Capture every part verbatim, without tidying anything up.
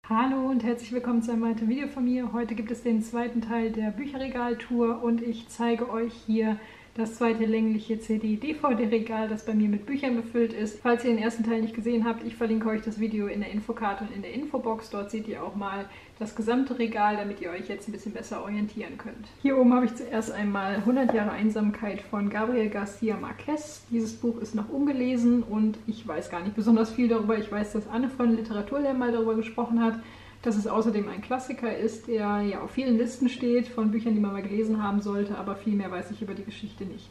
Hallo und herzlich willkommen zu einem weiteren Video von mir. Heute gibt es den zweiten Teil der Bücherregaltour und ich zeige euch hier das zweite längliche C D-D V D-Regal, das bei mir mit Büchern befüllt ist. Falls ihr den ersten Teil nicht gesehen habt, ich verlinke euch das Video in der Infokarte und in der Infobox. Dort seht ihr auch mal das gesamte Regal, damit ihr euch jetzt ein bisschen besser orientieren könnt. Hier oben habe ich zuerst einmal hundert Jahre Einsamkeit von Gabriel García Márquez. Dieses Buch ist noch ungelesen und ich weiß gar nicht besonders viel darüber. Ich weiß, dass Anne von Literaturlehrer mal darüber gesprochen hat, dass es außerdem ein Klassiker ist, der ja auf vielen Listen steht von Büchern, die man mal gelesen haben sollte, aber viel mehr weiß ich über die Geschichte nicht.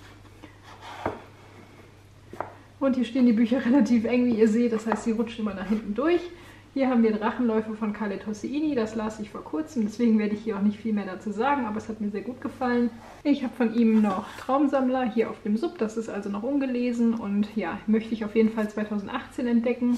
Und hier stehen die Bücher relativ eng, wie ihr seht, das heißt, sie rutschen immer nach hinten durch. Hier haben wir Drachenläufe von Khaled Hosseini, das las ich vor kurzem, deswegen werde ich hier auch nicht viel mehr dazu sagen, aber es hat mir sehr gut gefallen. Ich habe von ihm noch Traumsammler hier auf dem Sub, das ist also noch ungelesen und ja, möchte ich auf jeden Fall zweitausendachtzehn entdecken.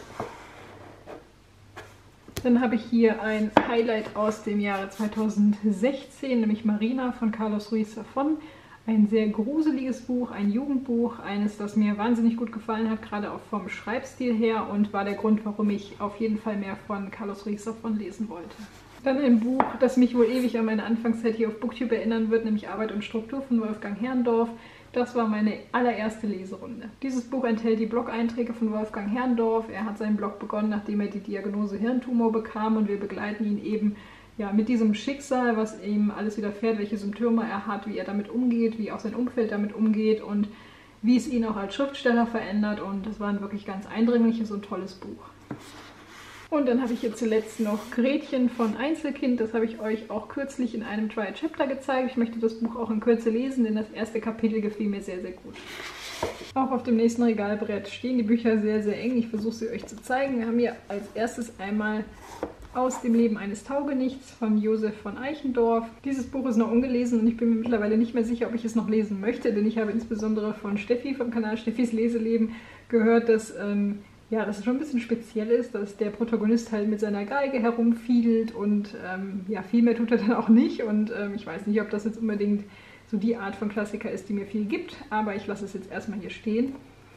Dann habe ich hier ein Highlight aus dem Jahre zweitausendsechzehn, nämlich Marina von Carlos Ruiz Zafón. Ein sehr gruseliges Buch, ein Jugendbuch, eines, das mir wahnsinnig gut gefallen hat, gerade auch vom Schreibstil her und war der Grund, warum ich auf jeden Fall mehr von Carlos Ruiz Zafón lesen wollte. Dann ein Buch, das mich wohl ewig an meine Anfangszeit hier auf Booktube erinnern wird, nämlich Arbeit und Struktur von Wolfgang Herrndorf. Das war meine allererste Leserunde. Dieses Buch enthält die Blog-Einträge von Wolfgang Herrndorf. Er hat seinen Blog begonnen, nachdem er die Diagnose Hirntumor bekam und wir begleiten ihn eben ja, mit diesem Schicksal, was ihm alles widerfährt, welche Symptome er hat, wie er damit umgeht, wie auch sein Umfeld damit umgeht und wie es ihn auch als Schriftsteller verändert. Und das war ein wirklich ganz eindringliches und tolles Buch. Und dann habe ich hier zuletzt noch Gretchen von Einzelkind. Das habe ich euch auch kürzlich in einem Trial Chapter gezeigt. Ich möchte das Buch auch in Kürze lesen, denn das erste Kapitel gefiel mir sehr, sehr gut. Auch auf dem nächsten Regalbrett stehen die Bücher sehr, sehr eng. Ich versuche sie euch zu zeigen. Wir haben hier als erstes einmal Aus dem Leben eines Taugenichts von Josef von Eichendorff. Dieses Buch ist noch ungelesen und ich bin mir mittlerweile nicht mehr sicher, ob ich es noch lesen möchte, denn ich habe insbesondere von Steffi vom Kanal Steffis Leseleben gehört, dass ähm, ja, dass es schon ein bisschen speziell ist, dass der Protagonist halt mit seiner Geige herumfiedelt und ähm, ja, viel mehr tut er dann auch nicht und ähm, ich weiß nicht, ob das jetzt unbedingt so die Art von Klassiker ist, die mir viel gibt, aber ich lasse es jetzt erstmal hier stehen.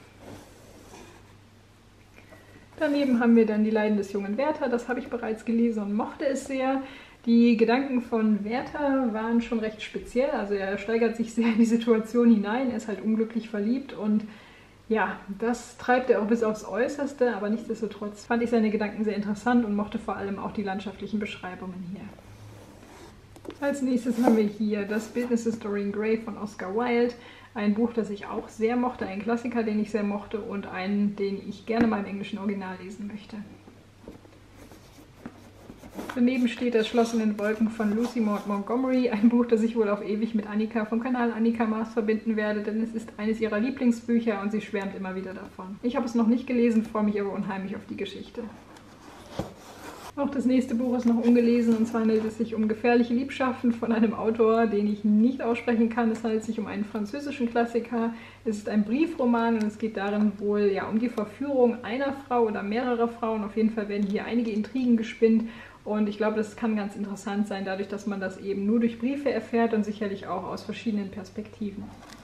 Daneben haben wir dann Die Leiden des jungen Werther, das habe ich bereits gelesen und mochte es sehr. Die Gedanken von Werther waren schon recht speziell, also er steigert sich sehr in die Situation hinein, er ist halt unglücklich verliebt und ja, das treibt er auch bis aufs Äußerste, aber nichtsdestotrotz fand ich seine Gedanken sehr interessant und mochte vor allem auch die landschaftlichen Beschreibungen hier. Als nächstes haben wir hier das Bildnis des Dorian Gray von Oscar Wilde, ein Buch, das ich auch sehr mochte, ein Klassiker, den ich sehr mochte und einen, den ich gerne mal im englischen Original lesen möchte. Daneben steht Das Schloss in den Wolken von Lucy Maud Montgomery, ein Buch, das ich wohl auf ewig mit Annika vom Kanal Annika Maas verbinden werde, denn es ist eines ihrer Lieblingsbücher und sie schwärmt immer wieder davon. Ich habe es noch nicht gelesen, freue mich aber unheimlich auf die Geschichte. Auch das nächste Buch ist noch ungelesen und zwar handelt es sich um Gefährliche Liebschaften von einem Autor, den ich nicht aussprechen kann. Es handelt sich um einen französischen Klassiker. Es ist ein Briefroman und es geht darin wohl ja, um die Verführung einer Frau oder mehrerer Frauen. Auf jeden Fall werden hier einige Intrigen gespinnt. Und ich glaube, das kann ganz interessant sein, dadurch, dass man das eben nur durch Briefe erfährt und sicherlich auch aus verschiedenen Perspektiven.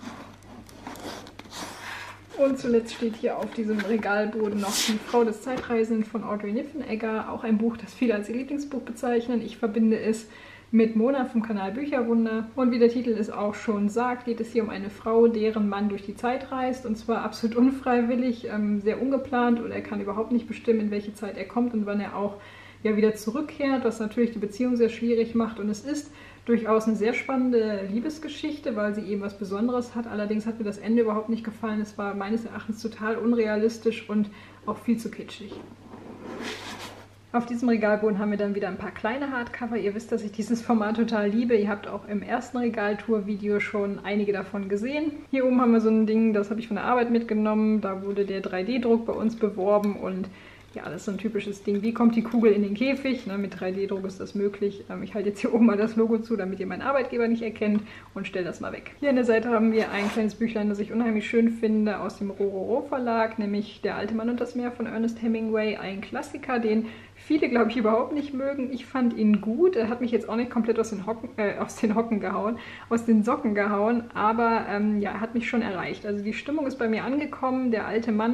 Und zuletzt steht hier auf diesem Regalboden noch Die Frau des Zeitreisenden von Audrey Niffenegger, auch ein Buch, das viele als ihr Lieblingsbuch bezeichnen. Ich verbinde es mit Mona vom Kanal Bücherwunder. Und wie der Titel es auch schon sagt, geht es hier um eine Frau, deren Mann durch die Zeit reist. Und zwar absolut unfreiwillig, ähm, sehr ungeplant und er kann überhaupt nicht bestimmen, in welche Zeit er kommt und wann er auch ja wieder zurückkehrt, was natürlich die Beziehung sehr schwierig macht. Und es ist durchaus eine sehr spannende Liebesgeschichte, weil sie eben was Besonderes hat. Allerdings hat mir das Ende überhaupt nicht gefallen. Es war meines Erachtens total unrealistisch und auch viel zu kitschig. Auf diesem Regalboden haben wir dann wieder ein paar kleine Hardcover. Ihr wisst, dass ich dieses Format total liebe. Ihr habt auch im ersten Regaltour-Video schon einige davon gesehen. Hier oben haben wir so ein Ding, das habe ich von der Arbeit mitgenommen. Da wurde der drei D Druck bei uns beworben und ja, das ist so ein typisches Ding. Wie kommt die Kugel in den Käfig? Na, mit drei D Druck ist das möglich. Ich halte jetzt hier oben mal das Logo zu, damit ihr meinen Arbeitgeber nicht erkennt und stelle das mal weg. Hier an der Seite haben wir ein kleines Büchlein, das ich unheimlich schön finde, aus dem Rororo Verlag, nämlich Der alte Mann und das Meer von Ernest Hemingway. Ein Klassiker, den viele, glaube ich, überhaupt nicht mögen. Ich fand ihn gut. Er hat mich jetzt auch nicht komplett aus den Hocken, äh, aus den Hocken gehauen, aus den Socken gehauen, aber ähm, ja, er hat mich schon erreicht. Also die Stimmung ist bei mir angekommen. Der alte Mann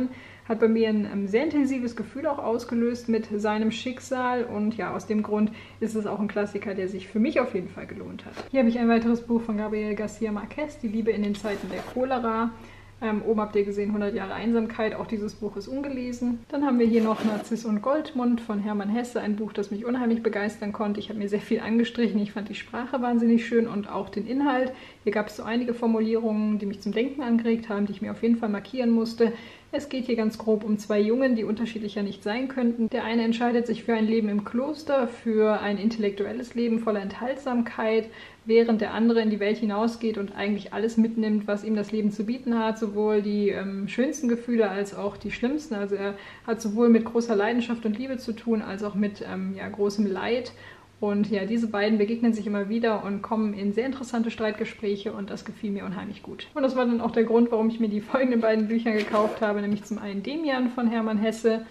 hat bei mir ein ähm, sehr intensives Gefühl auch ausgelöst mit seinem Schicksal und ja, aus dem Grund ist es auch ein Klassiker, der sich für mich auf jeden Fall gelohnt hat. Hier habe ich ein weiteres Buch von Gabriel García Márquez, Die Liebe in den Zeiten der Cholera. Ähm, oben habt ihr gesehen, hundert Jahre Einsamkeit, auch dieses Buch ist ungelesen. Dann haben wir hier noch Narziss und Goldmund von Hermann Hesse, ein Buch, das mich unheimlich begeistern konnte. Ich habe mir sehr viel angestrichen, ich fand die Sprache wahnsinnig schön und auch den Inhalt. Hier gab es so einige Formulierungen, die mich zum Denken angeregt haben, die ich mir auf jeden Fall markieren musste. Es geht hier ganz grob um zwei Jungen, die unterschiedlicher nicht sein könnten. Der eine entscheidet sich für ein Leben im Kloster, für ein intellektuelles Leben voller Enthaltsamkeit, während der andere in die Welt hinausgeht und eigentlich alles mitnimmt, was ihm das Leben zu bieten hat, sowohl die ähm, schönsten Gefühle als auch die schlimmsten. Also er hat sowohl mit großer Leidenschaft und Liebe zu tun, als auch mit ähm, ja, großem Leid. Und ja, diese beiden begegnen sich immer wieder und kommen in sehr interessante Streitgespräche und das gefiel mir unheimlich gut. Und das war dann auch der Grund, warum ich mir die folgenden beiden Bücher gekauft habe, nämlich zum einen Demian von Hermann Hesse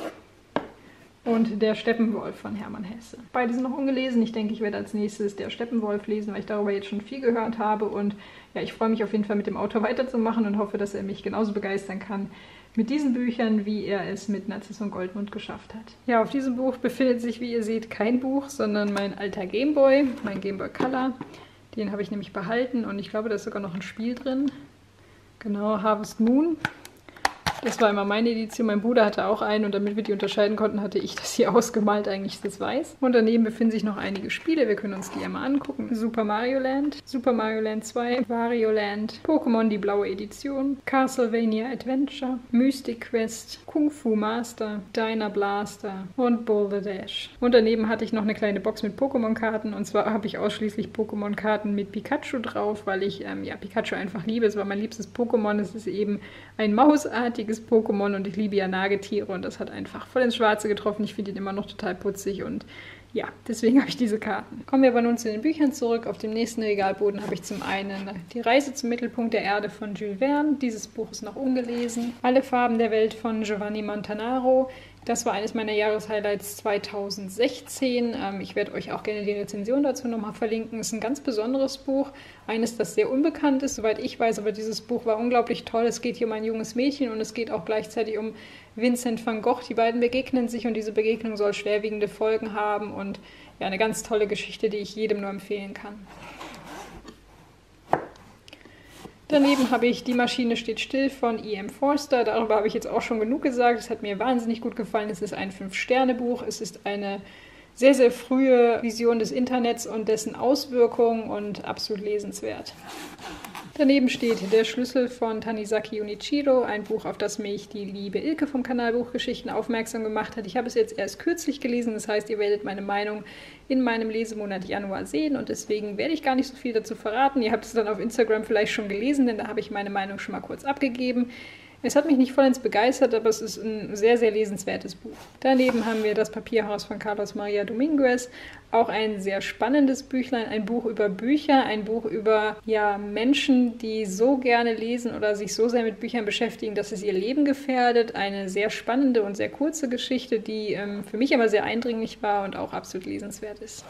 und Der Steppenwolf von Hermann Hesse. Beide sind noch ungelesen. Ich denke, ich werde als nächstes Der Steppenwolf lesen, weil ich darüber jetzt schon viel gehört habe. Und ja, ich freue mich auf jeden Fall mit dem Autor weiterzumachen und hoffe, dass er mich genauso begeistern kann mit diesen Büchern, wie er es mit Narziss und Goldmund geschafft hat. Ja, auf diesem Buch befindet sich, wie ihr seht, kein Buch, sondern mein alter Gameboy, mein Game Boy Color. Den habe ich nämlich behalten und ich glaube, da ist sogar noch ein Spiel drin. Genau, Harvest Moon. Das war immer meine Edition. Mein Bruder hatte auch einen und damit wir die unterscheiden konnten, hatte ich das hier ausgemalt, eigentlich ist das weiß. Und daneben befinden sich noch einige Spiele. Wir können uns die einmal angucken. Super Mario Land, Super Mario Land zwei, Wario Land, Pokémon die blaue Edition, Castlevania Adventure, Mystic Quest, Kung Fu Master, Dyna Blaster und Boulder Dash. Und daneben hatte ich noch eine kleine Box mit Pokémon-Karten und zwar habe ich ausschließlich Pokémon-Karten mit Pikachu drauf, weil ich ähm, ja, Pikachu einfach liebe. Es war mein liebstes Pokémon. Es ist eben ein mausartiges Pokémon und ich liebe ja Nagetiere und das hat einfach voll ins Schwarze getroffen. Ich finde ihn immer noch total putzig und ja, deswegen habe ich diese Karten. Kommen wir aber nun zu den Büchern zurück. Auf dem nächsten Regalboden habe ich zum einen Die Reise zum Mittelpunkt der Erde von Jules Verne. Dieses Buch ist noch ungelesen. Alle Farben der Welt von Giovanni Montanaro. Das war eines meiner Jahreshighlights zweitausendsechzehn. Ähm, ich werde euch auch gerne die Rezension dazu nochmal verlinken. Es ist ein ganz besonderes Buch. Eines, das sehr unbekannt ist, soweit ich weiß, aber dieses Buch war unglaublich toll. Es geht hier um ein junges Mädchen und es geht auch gleichzeitig um Vincent van Gogh. Die beiden begegnen sich und diese Begegnung soll schwerwiegende Folgen haben und ja, eine ganz tolle Geschichte, die ich jedem nur empfehlen kann. Daneben habe ich Die Maschine steht still von E M Forster. Darüber habe ich jetzt auch schon genug gesagt. Es hat mir wahnsinnig gut gefallen. Es ist ein Fünf-Sterne-Buch. Es ist eine sehr, sehr frühe Vision des Internets und dessen Auswirkungen und absolut lesenswert. Daneben steht Der Schlüssel von Tanizaki Junichiro, ein Buch, auf das mich die liebe Ilke vom Kanal Buchgeschichten aufmerksam gemacht hat. Ich habe es jetzt erst kürzlich gelesen, das heißt, ihr werdet meine Meinung in meinem Lesemonat Januar sehen und deswegen werde ich gar nicht so viel dazu verraten. Ihr habt es dann auf Instagram vielleicht schon gelesen, denn da habe ich meine Meinung schon mal kurz abgegeben. Es hat mich nicht vollends begeistert, aber es ist ein sehr, sehr lesenswertes Buch. Daneben haben wir Das Papierhaus von Carlos Maria Dominguez, auch ein sehr spannendes Büchlein, ein Buch über Bücher, ein Buch über ja, Menschen, die so gerne lesen oder sich so sehr mit Büchern beschäftigen, dass es ihr Leben gefährdet. Eine sehr spannende und sehr kurze Geschichte, die ähm, für mich aber sehr eindringlich war und auch absolut lesenswert ist.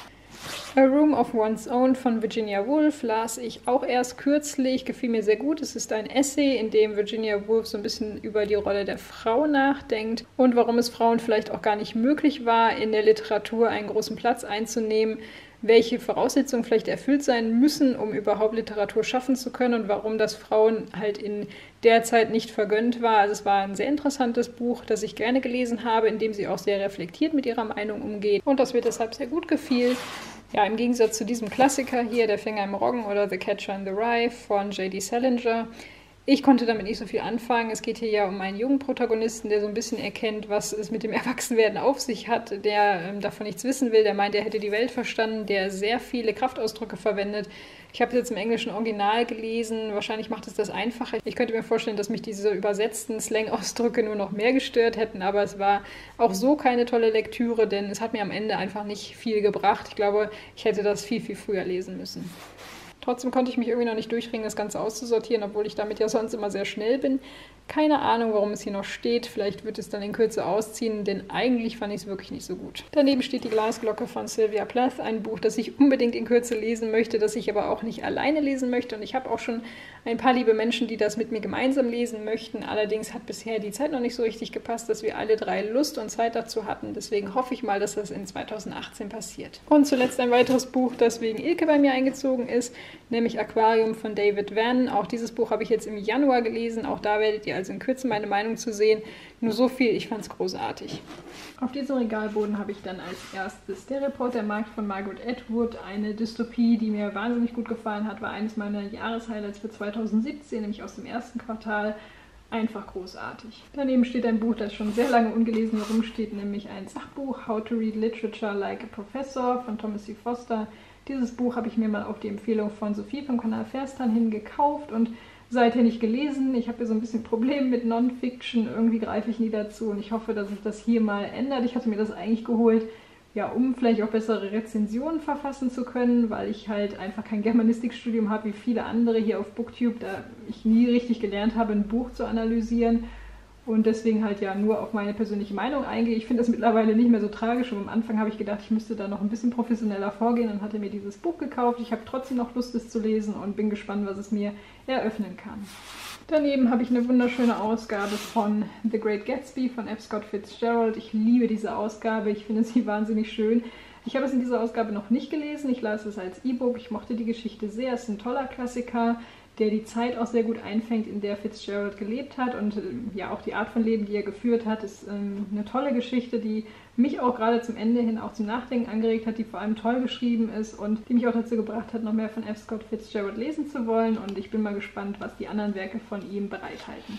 A Room of One's Own von Virginia Woolf las ich auch erst kürzlich, gefiel mir sehr gut. Es ist ein Essay, in dem Virginia Woolf so ein bisschen über die Rolle der Frau nachdenkt und warum es Frauen vielleicht auch gar nicht möglich war, in der Literatur einen großen Platz einzunehmen, welche Voraussetzungen vielleicht erfüllt sein müssen, um überhaupt Literatur schaffen zu können und warum das Frauen halt in der Zeit nicht vergönnt war. Also es war ein sehr interessantes Buch, das ich gerne gelesen habe, in dem sie auch sehr reflektiert mit ihrer Meinung umgeht und das mir deshalb sehr gut gefiel. Ja, im Gegensatz zu diesem Klassiker hier, Der Fänger im Roggen oder The Catcher in the Rye von J D Salinger. Ich konnte damit nicht so viel anfangen. Es geht hier ja um einen jungen Protagonisten, der so ein bisschen erkennt, was es mit dem Erwachsenwerden auf sich hat, der ähm, davon nichts wissen will, der meint, er hätte die Welt verstanden, der sehr viele Kraftausdrücke verwendet. Ich habe es jetzt im englischen Original gelesen, wahrscheinlich macht es das einfacher. Ich könnte mir vorstellen, dass mich diese übersetzten Slang-Ausdrücke nur noch mehr gestört hätten, aber es war auch so keine tolle Lektüre, denn es hat mir am Ende einfach nicht viel gebracht. Ich glaube, ich hätte das viel, viel früher lesen müssen. Trotzdem konnte ich mich irgendwie noch nicht durchringen, das Ganze auszusortieren, obwohl ich damit ja sonst immer sehr schnell bin. Keine Ahnung, warum es hier noch steht. Vielleicht wird es dann in Kürze ausziehen, denn eigentlich fand ich es wirklich nicht so gut. Daneben steht die Glasglocke von Sylvia Plath, ein Buch, das ich unbedingt in Kürze lesen möchte, das ich aber auch nicht alleine lesen möchte. Und ich habe auch schon ein paar liebe Menschen, die das mit mir gemeinsam lesen möchten. Allerdings hat bisher die Zeit noch nicht so richtig gepasst, dass wir alle drei Lust und Zeit dazu hatten. Deswegen hoffe ich mal, dass das in zweitausendachtzehn passiert. Und zuletzt ein weiteres Buch, das wegen Ilke bei mir eingezogen ist, nämlich Aquarium von David Vann. Auch dieses Buch habe ich jetzt im Januar gelesen. Auch da werdet ihr also in Kürze meine Meinung zu sehen. Nur so viel, ich fand es großartig. Auf diesem Regalboden habe ich dann als erstes Der Reporter im Markt von Margaret Atwood. Eine Dystopie, die mir wahnsinnig gut gefallen hat, war eines meiner Jahreshighlights für zweitausendsiebzehn, nämlich aus dem ersten Quartal. Einfach großartig. Daneben steht ein Buch, das schon sehr lange ungelesen herumsteht, nämlich ein Sachbuch, How to Read Literature Like a Professor von Thomas C. Foster. Dieses Buch habe ich mir mal auf die Empfehlung von Sophie vom Kanal Verstan hin gekauft und seither nicht gelesen. Ich habe hier so ein bisschen Probleme mit Non-Fiction, irgendwie greife ich nie dazu und ich hoffe, dass sich das hier mal ändert. Ich hatte mir das eigentlich geholt, ja, um vielleicht auch bessere Rezensionen verfassen zu können, weil ich halt einfach kein Germanistikstudium habe wie viele andere hier auf Booktube, da ich nie richtig gelernt habe, ein Buch zu analysieren und deswegen halt ja nur auf meine persönliche Meinung eingehe. Ich finde das mittlerweile nicht mehr so tragisch und am Anfang habe ich gedacht, ich müsste da noch ein bisschen professioneller vorgehen und hatte mir dieses Buch gekauft. Ich habe trotzdem noch Lust, es zu lesen und bin gespannt, was es mir eröffnen kann. Daneben habe ich eine wunderschöne Ausgabe von The Great Gatsby von F. Scott Fitzgerald. Ich liebe diese Ausgabe, ich finde sie wahnsinnig schön. Ich habe es in dieser Ausgabe noch nicht gelesen, ich las es als E-Book, ich mochte die Geschichte sehr, es ist ein toller Klassiker, der die Zeit auch sehr gut einfängt, in der Fitzgerald gelebt hat und ja auch die Art von Leben, die er geführt hat, ist ähm, eine tolle Geschichte, die mich auch gerade zum Ende hin auch zum Nachdenken angeregt hat, die vor allem toll geschrieben ist und die mich auch dazu gebracht hat, noch mehr von F. Scott Fitzgerald lesen zu wollen und ich bin mal gespannt, was die anderen Werke von ihm bereithalten.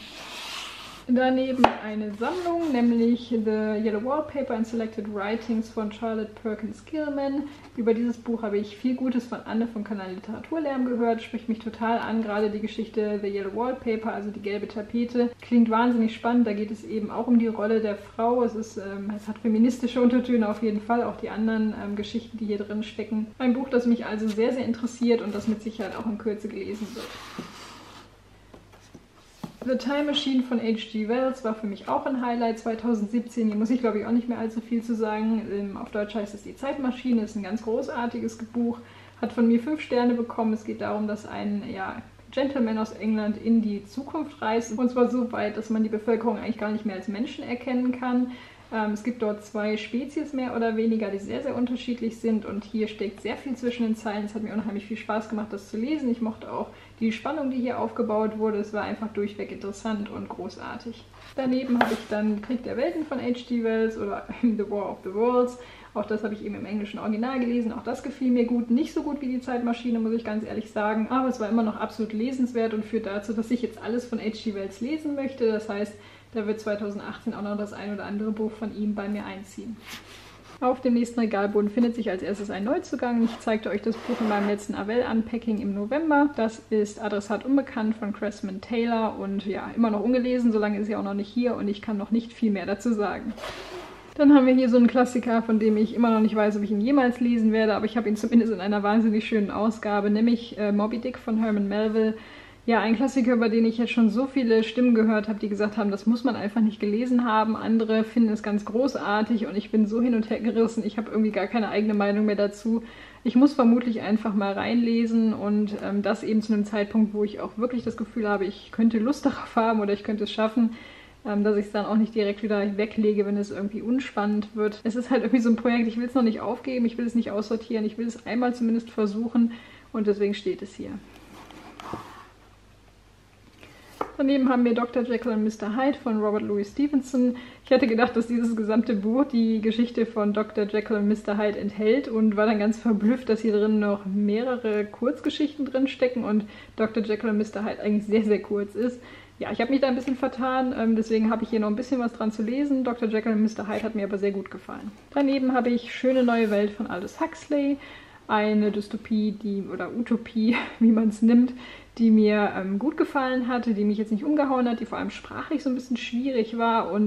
Daneben eine Sammlung, nämlich The Yellow Wallpaper and Selected Writings von Charlotte Perkins Gilman. Über dieses Buch habe ich viel Gutes von Anne vom Kanal Literaturlärm gehört, spricht mich total an, gerade die Geschichte The Yellow Wallpaper, also die gelbe Tapete, klingt wahnsinnig spannend, da geht es eben auch um die Rolle der Frau, es, ist, ähm, es hat feministische Untertöne auf jeden Fall, auch die anderen ähm, Geschichten, die hier drin stecken. Ein Buch, das mich also sehr, sehr interessiert und das mit Sicherheit auch in Kürze gelesen wird. The Time Machine von H G Wells war für mich auch ein Highlight zweitausendsiebzehn. Hier muss ich, glaube ich, auch nicht mehr allzu viel zu sagen. Auf Deutsch heißt es Die Zeitmaschine, ist ein ganz großartiges Buch, hat von mir fünf Sterne bekommen. Es geht darum, dass ein ja, Gentleman aus England in die Zukunft reist. Und zwar so weit, dass man die Bevölkerung eigentlich gar nicht mehr als Menschen erkennen kann. Ähm, es gibt dort zwei Spezies mehr oder weniger, die sehr, sehr unterschiedlich sind und hier steckt sehr viel zwischen den Zeilen. Es hat mir unheimlich viel Spaß gemacht, das zu lesen. Ich mochte auch die Spannung, die hier aufgebaut wurde. Es war einfach durchweg interessant und großartig. Daneben habe ich dann Krieg der Welten von H G Wells oder The War of the Worlds. Auch das habe ich eben im englischen Original gelesen. Auch das gefiel mir gut. Nicht so gut wie die Zeitmaschine, muss ich ganz ehrlich sagen. Aber es war immer noch absolut lesenswert und führt dazu, dass ich jetzt alles von H G Wells lesen möchte. Das heißt, da wird zweitausendachtzehn auch noch das ein oder andere Buch von ihm bei mir einziehen. Auf dem nächsten Regalboden findet sich als erstes ein Neuzugang. Ich zeigte euch das Buch in meinem letzten Avell-Unpacking im November. Das ist Adressat unbekannt von Cressman Taylor und ja, immer noch ungelesen, solange ist sie auch noch nicht hier und ich kann noch nicht viel mehr dazu sagen. Dann haben wir hier so einen Klassiker, von dem ich immer noch nicht weiß, ob ich ihn jemals lesen werde, aber ich habe ihn zumindest in einer wahnsinnig schönen Ausgabe, nämlich äh, Moby Dick von Herman Melville. Ja, ein Klassiker, über den ich jetzt schon so viele Stimmen gehört habe, die gesagt haben, das muss man einfach nicht gelesen haben. Andere finden es ganz großartig und ich bin so hin und her gerissen. Ich habe irgendwie gar keine eigene Meinung mehr dazu. Ich muss vermutlich einfach mal reinlesen und ähm, das eben zu einem Zeitpunkt, wo ich auch wirklich das Gefühl habe, ich könnte Lust darauf haben oder ich könnte es schaffen, ähm, dass ich es dann auch nicht direkt wieder weglege, wenn es irgendwie unspannend wird. Es ist halt irgendwie so ein Projekt, ich will es noch nicht aufgeben, ich will es nicht aussortieren, ich will es einmal zumindest versuchen und deswegen steht es hier. Daneben haben wir Doktor Jekyll und Mister Hyde von Robert Louis Stevenson. Ich hatte gedacht, dass dieses gesamte Buch die Geschichte von Doktor Jekyll und Mister Hyde enthält und war dann ganz verblüfft, dass hier drin noch mehrere Kurzgeschichten drin stecken und Doktor Jekyll und Mister Hyde eigentlich sehr, sehr kurz ist. Ja, ich habe mich da ein bisschen vertan, deswegen habe ich hier noch ein bisschen was dran zu lesen. Doktor Jekyll und Mister Hyde hat mir aber sehr gut gefallen. Daneben habe ich Schöne neue Welt von Aldous Huxley. Eine Dystopie, die oder Utopie, wie man es nimmt, die mir ähm, gut gefallen hatte, die mich jetzt nicht umgehauen hat, die vor allem sprachlich so ein bisschen schwierig war und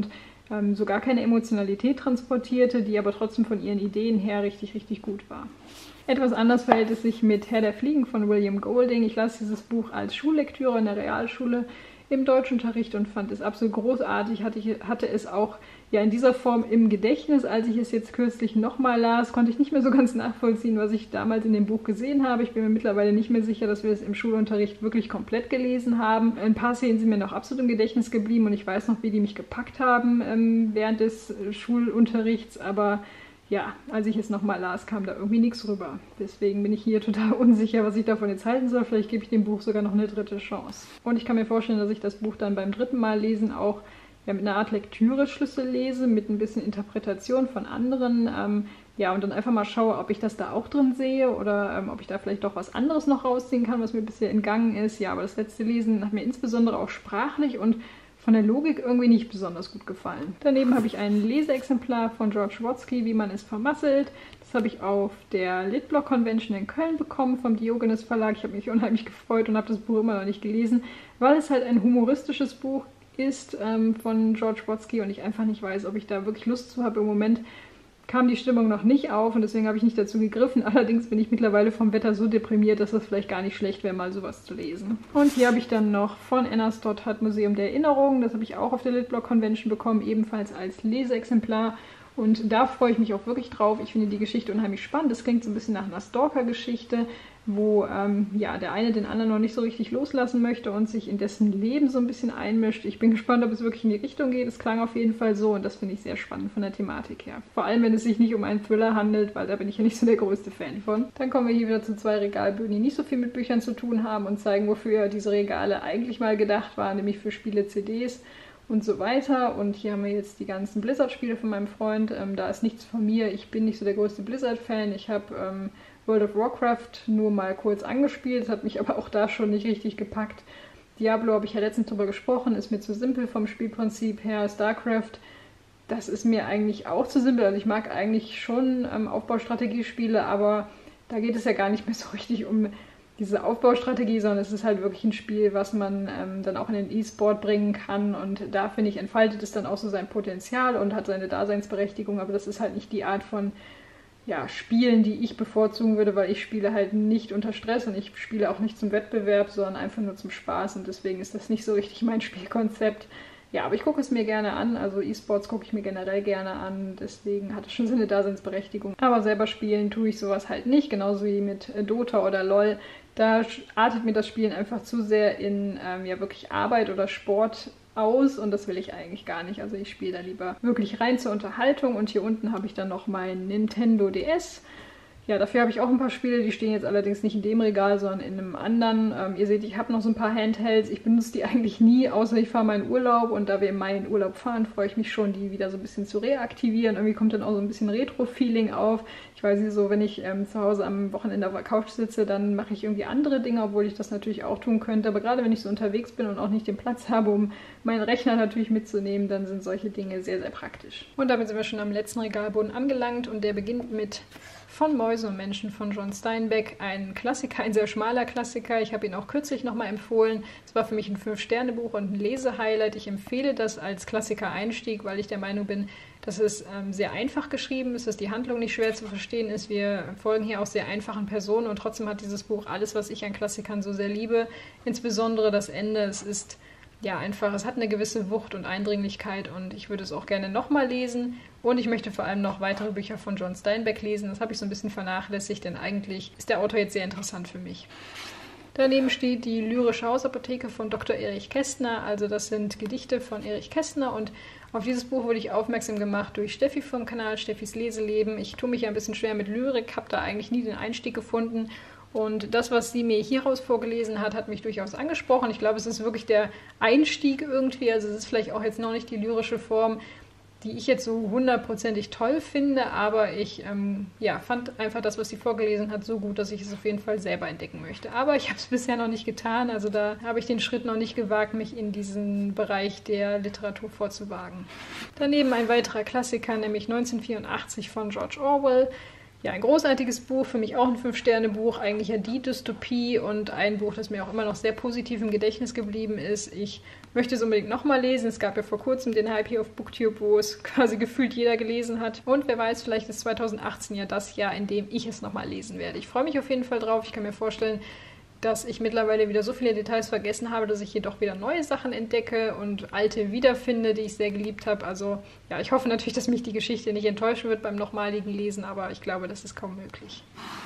ähm, so gar keine Emotionalität transportierte, die aber trotzdem von ihren Ideen her richtig, richtig gut war. Etwas anders verhält es sich mit Herr der Fliegen von William Golding. Ich las dieses Buch als Schullektüre in der Realschule im Deutschunterricht und fand es absolut großartig. Hatte, ich, hatte es auch ja in dieser Form im Gedächtnis. Als ich es jetzt kürzlich nochmal las, konnte ich nicht mehr so ganz nachvollziehen, was ich damals in dem Buch gesehen habe. Ich bin mir mittlerweile nicht mehr sicher, dass wir es im Schulunterricht wirklich komplett gelesen haben. Ein paar Szenen sind mir noch absolut im Gedächtnis geblieben und ich weiß noch, wie die mich gepackt haben ähm, während des Schulunterrichts, aber ja, als ich es nochmal las, kam da irgendwie nichts rüber. Deswegen bin ich hier total unsicher, was ich davon jetzt halten soll. Vielleicht gebe ich dem Buch sogar noch eine dritte Chance. Und ich kann mir vorstellen, dass ich das Buch dann beim dritten Mal lesen auch ja, mit einer Art Lektüre-Schlüssel lese, mit ein bisschen Interpretation von anderen. Ähm, ja, und dann einfach mal schaue, ob ich das da auch drin sehe oder ähm, ob ich da vielleicht doch was anderes noch rausziehen kann, was mir bisher entgangen ist. Ja, aber das letzte Lesen hat mir insbesondere auch sprachlich und von der Logik irgendwie nicht besonders gut gefallen. Daneben habe ich ein Leseexemplar von George Watsky, Wie man es vermasselt. Das habe ich auf der Litblock Convention in Köln bekommen vom Diogenes Verlag. Ich habe mich unheimlich gefreut und habe das Buch immer noch nicht gelesen, weil es halt ein humoristisches Buch ist ähm, von George Watsky und ich einfach nicht weiß, ob ich da wirklich Lust zu habe. Im Moment kam die Stimmung noch nicht auf und deswegen habe ich nicht dazu gegriffen. Allerdings bin ich mittlerweile vom Wetter so deprimiert, dass es vielleicht gar nicht schlecht wäre, mal sowas zu lesen. Und hier habe ich dann noch von Anna Stoddard Museum der Erinnerung. Das habe ich auch auf der Litblock Convention bekommen, ebenfalls als Leseexemplar. Und da freue ich mich auch wirklich drauf. Ich finde die Geschichte unheimlich spannend. Das klingt so ein bisschen nach einer Stalker-Geschichte, wo ähm, ja, der eine den anderen noch nicht so richtig loslassen möchte und sich in dessen Leben so ein bisschen einmischt. Ich bin gespannt, ob es wirklich in die Richtung geht. Es klang auf jeden Fall so und das finde ich sehr spannend von der Thematik her. Vor allem, wenn es sich nicht um einen Thriller handelt, weil da bin ich ja nicht so der größte Fan von. Dann kommen wir hier wieder zu zwei Regalböden, die nicht so viel mit Büchern zu tun haben und zeigen, wofür diese Regale eigentlich mal gedacht waren, nämlich für Spiele, C Ds und so weiter. Und hier haben wir jetzt die ganzen Blizzard-Spiele von meinem Freund. Ähm, da ist nichts von mir. Ich bin nicht so der größte Blizzard-Fan. Ich habe ähm, World of Warcraft nur mal kurz angespielt. Das hat mich aber auch da schon nicht richtig gepackt. Diablo habe ich ja letztens drüber gesprochen. Ist mir zu simpel vom Spielprinzip her. StarCraft, das ist mir eigentlich auch zu simpel. Also ich mag eigentlich schon ähm, Aufbaustrategiespiele, aber da geht es ja gar nicht mehr so richtig um diese Aufbaustrategie, sondern es ist halt wirklich ein Spiel, was man ähm, dann auch in den E-Sport bringen kann und da, finde ich, entfaltet es dann auch so sein Potenzial und hat seine Daseinsberechtigung, aber das ist halt nicht die Art von ja, Spielen, die ich bevorzugen würde, weil ich spiele halt nicht unter Stress und ich spiele auch nicht zum Wettbewerb, sondern einfach nur zum Spaß und deswegen ist das nicht so richtig mein Spielkonzept. Ja, aber ich gucke es mir gerne an, also E-Sports gucke ich mir generell gerne an, deswegen hat es schon seine Daseinsberechtigung. Aber selber spielen tue ich sowas halt nicht, genauso wie mit Dota oder LOL. Da artet mir das Spielen einfach zu sehr in ähm, ja wirklich Arbeit oder Sport aus und das will ich eigentlich gar nicht. Also ich spiele da lieber wirklich rein zur Unterhaltung und hier unten habe ich dann noch mein Nintendo D S. Ja, dafür habe ich auch ein paar Spiele, die stehen jetzt allerdings nicht in dem Regal, sondern in einem anderen. Ähm, ihr seht, ich habe noch so ein paar Handhelds. Ich benutze die eigentlich nie, außer ich fahre mal in Urlaub. Und da wir im Mai in Urlaub fahren, freue ich mich schon, die wieder so ein bisschen zu reaktivieren. Irgendwie kommt dann auch so ein bisschen Retro-Feeling auf. Ich weiß nicht, so wenn ich ähm, zu Hause am Wochenende auf der Couch sitze, dann mache ich irgendwie andere Dinge, obwohl ich das natürlich auch tun könnte. Aber gerade wenn ich so unterwegs bin und auch nicht den Platz habe, um meinen Rechner natürlich mitzunehmen, dann sind solche Dinge sehr, sehr praktisch. Und damit sind wir schon am letzten Regalboden angelangt und der beginnt mit Von Mäusen und Menschen von John Steinbeck, ein Klassiker, ein sehr schmaler Klassiker. Ich habe ihn auch kürzlich nochmal empfohlen. Es war für mich ein Fünf-Sterne-Buch und ein Lesehighlight. Ich empfehle das als Klassiker-Einstieg, weil ich der Meinung bin, dass es ähm, sehr einfach geschrieben ist, dass die Handlung nicht schwer zu verstehen ist. Wir folgen hier auch sehr einfachen Personen und trotzdem hat dieses Buch alles, was ich an Klassikern so sehr liebe. Insbesondere das Ende. Es ist ja einfach, es hat eine gewisse Wucht und Eindringlichkeit und ich würde es auch gerne nochmal lesen. Und ich möchte vor allem noch weitere Bücher von John Steinbeck lesen. Das habe ich so ein bisschen vernachlässigt, denn eigentlich ist der Autor jetzt sehr interessant für mich. Daneben steht die Lyrische Hausapotheke von Doktor Erich Kästner. Also das sind Gedichte von Erich Kästner und auf dieses Buch wurde ich aufmerksam gemacht durch Steffi vom Kanal Steffis Leseleben. Ich tue mich ja ein bisschen schwer mit Lyrik, habe da eigentlich nie den Einstieg gefunden. Und das, was sie mir hieraus vorgelesen hat, hat mich durchaus angesprochen. Ich glaube, es ist wirklich der Einstieg irgendwie. Also es ist vielleicht auch jetzt noch nicht die lyrische Form, die ich jetzt so hundertprozentig toll finde. Aber ich ähm, ja, fand einfach das, was sie vorgelesen hat, so gut, dass ich es auf jeden Fall selber entdecken möchte. Aber ich habe es bisher noch nicht getan. Also da habe ich den Schritt noch nicht gewagt, mich in diesen Bereich der Literatur vorzuwagen. Daneben ein weiterer Klassiker, nämlich neunzehnhundertvierundachtzig von George Orwell. Ja, ein großartiges Buch, für mich auch ein fünf-Sterne-Buch, eigentlich ja die Dystopie und ein Buch, das mir auch immer noch sehr positiv im Gedächtnis geblieben ist. Ich möchte es unbedingt nochmal lesen. Es gab ja vor kurzem den Hype hier auf Booktube, wo es quasi gefühlt jeder gelesen hat. Und wer weiß, vielleicht ist zwanzig achtzehn ja das Jahr, in dem ich es nochmal lesen werde. Ich freue mich auf jeden Fall drauf. Ich kann mir vorstellen, dass ich mittlerweile wieder so viele Details vergessen habe, dass ich hier doch wieder neue Sachen entdecke und alte wiederfinde, die ich sehr geliebt habe. Also ja, ich hoffe natürlich, dass mich die Geschichte nicht enttäuschen wird beim nochmaligen Lesen, aber ich glaube, das ist kaum möglich.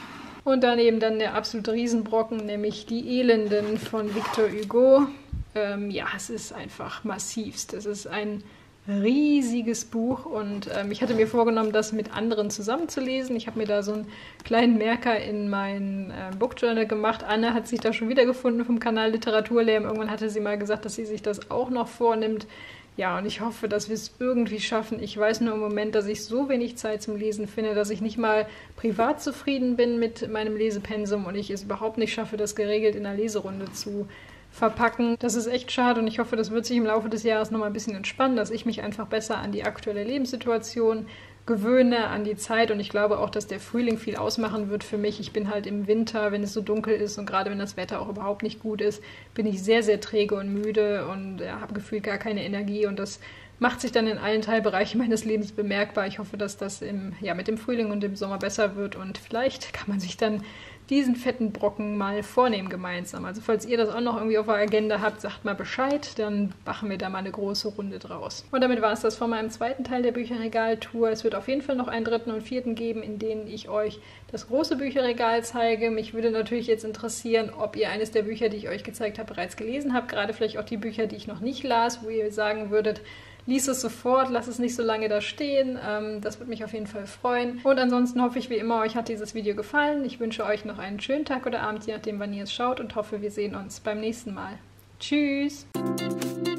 Und daneben dann der absolute Riesenbrocken, nämlich Die Elenden von Victor Hugo. Ähm, ja, es ist einfach massivst. Es ist ein riesiges Buch und ähm, ich hatte mir vorgenommen, das mit anderen zusammen zu lesen. Ich habe mir da so einen kleinen Merker in mein äh, Bookjournal gemacht. Anne hat sich da schon wiedergefunden vom Kanal Literaturlärm. Irgendwann hatte sie mal gesagt, dass sie sich das auch noch vornimmt. Ja, und ich hoffe, dass wir es irgendwie schaffen. Ich weiß nur im Moment, dass ich so wenig Zeit zum Lesen finde, dass ich nicht mal privat zufrieden bin mit meinem Lesepensum und ich es überhaupt nicht schaffe, das geregelt in einer Leserunde zu verpacken. Das ist echt schade und ich hoffe, das wird sich im Laufe des Jahres nochmal ein bisschen entspannen, dass ich mich einfach besser an die aktuelle Lebenssituation gewöhne, an die Zeit und ich glaube auch, dass der Frühling viel ausmachen wird für mich. Ich bin halt im Winter, wenn es so dunkel ist und gerade wenn das Wetter auch überhaupt nicht gut ist, bin ich sehr, sehr träge und müde und ja, habe gefühlt gar keine Energie und das macht sich dann in allen Teilbereichen meines Lebens bemerkbar. Ich hoffe, dass das im, ja, mit dem Frühling und dem Sommer besser wird und vielleicht kann man sich dann diesen fetten Brocken mal vornehmen gemeinsam. Also falls ihr das auch noch irgendwie auf der Agenda habt, sagt mal Bescheid, dann machen wir da mal eine große Runde draus. Und damit war es das von meinem zweiten Teil der Bücherregal-Tour. Es wird auf jeden Fall noch einen dritten und vierten geben, in denen ich euch das große Bücherregal zeige. Mich würde natürlich jetzt interessieren, ob ihr eines der Bücher, die ich euch gezeigt habe, bereits gelesen habt. Gerade vielleicht auch die Bücher, die ich noch nicht las, wo ihr sagen würdet, lies es sofort, lass es nicht so lange da stehen. Ähm, das würde mich auf jeden Fall freuen. Und ansonsten hoffe ich wie immer, euch hat dieses Video gefallen. Ich wünsche euch noch einen schönen Tag oder Abend, je nachdem, wann ihr es schaut und hoffe, wir sehen uns beim nächsten Mal. Tschüss!